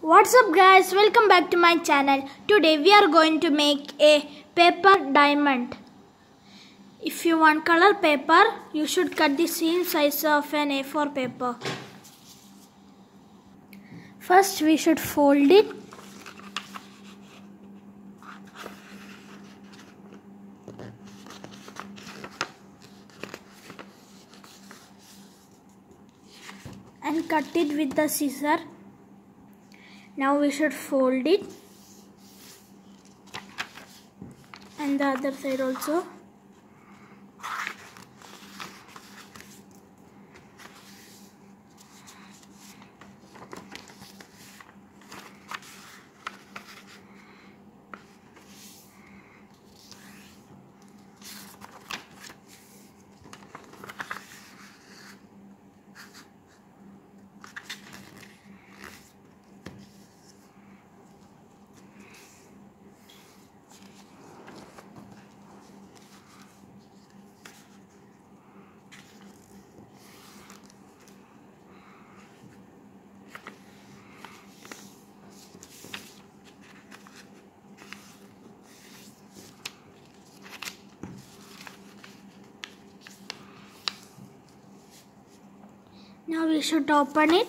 What's up guys, welcome back to my channel. Today we are going to make a paper diamond. If you want color paper, you should cut the same size of an A4 paper. First we should fold it. And cut it with the scissor. Now we should fold it, and the other side also. Now we should open it.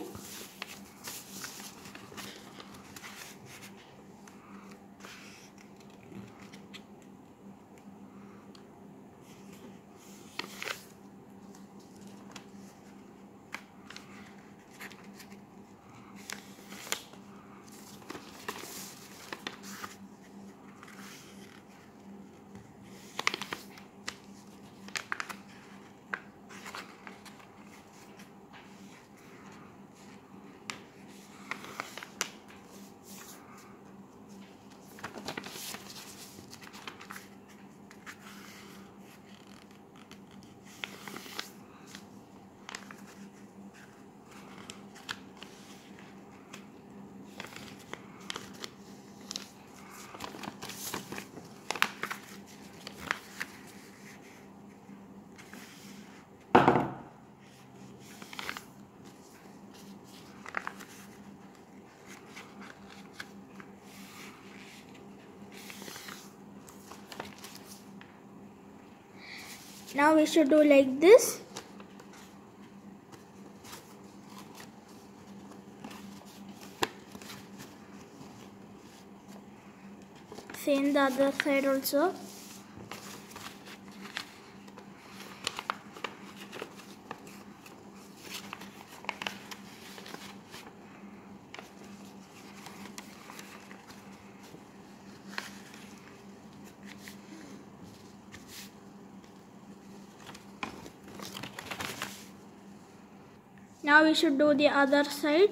Now we should do like this. Same the other side also. Now we should do the other side.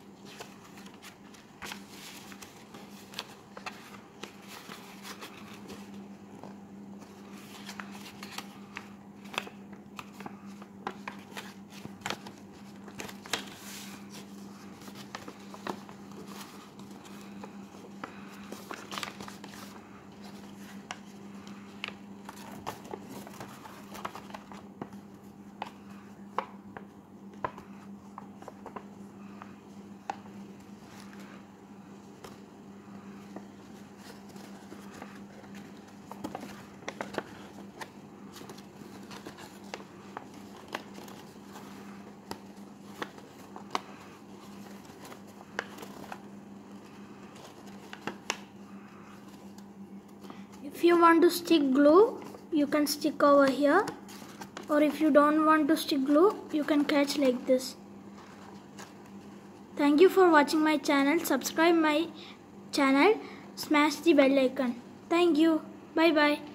If you want to stick glue, you can stick over here, or if you don't want to stick glue, you can catch like this. Thank you for watching my channel. Subscribe my channel, smash the bell icon. Thank you. Bye bye.